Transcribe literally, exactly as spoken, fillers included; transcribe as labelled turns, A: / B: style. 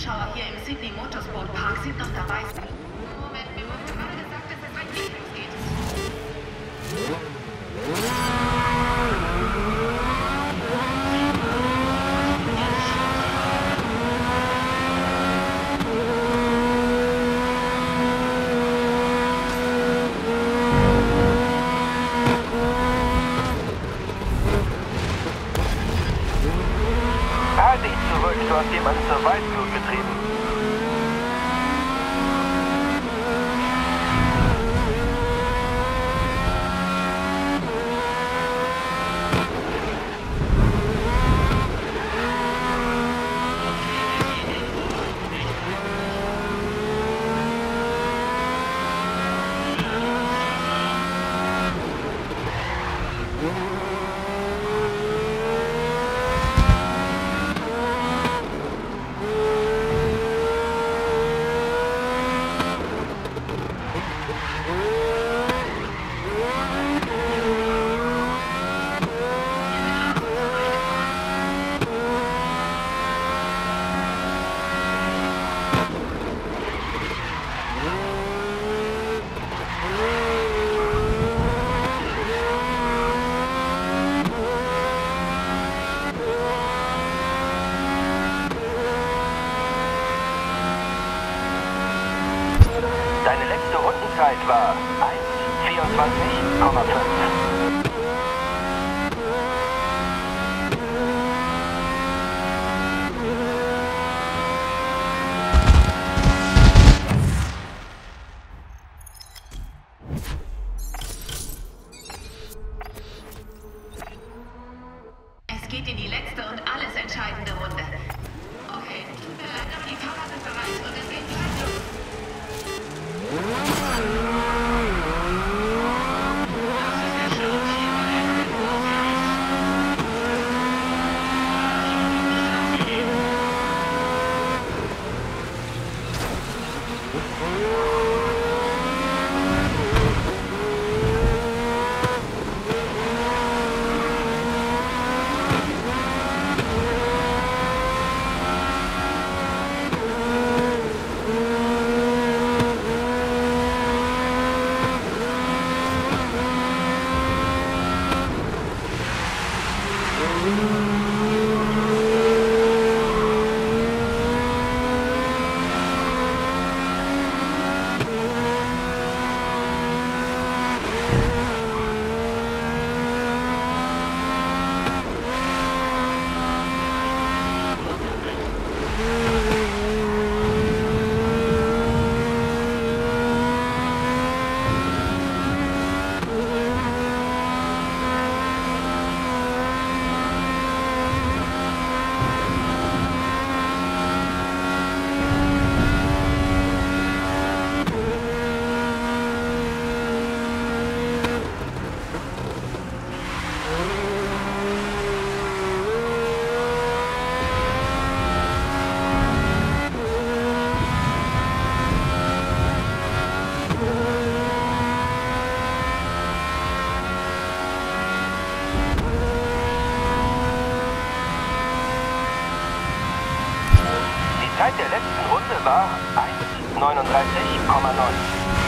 A: Zuschauer hier im Sydney Motorsport Park sind noch dabei. Moment, mir wurde gerade gesagt, dass es ein Weg losgeht.
B: Halt dich zurück, du hast jemanden zur Weißglut getrieben. Deine letzte Rundenzeit war eins vierundzwanzig Komma fünf.
A: Es geht in die letzte und alles entscheidende Runde. Okay, tut mir leid, aber die Fahrer sind bereit und es geht gleich los. Die Zeit der letzten Runde war eins neununddreißig Komma neun.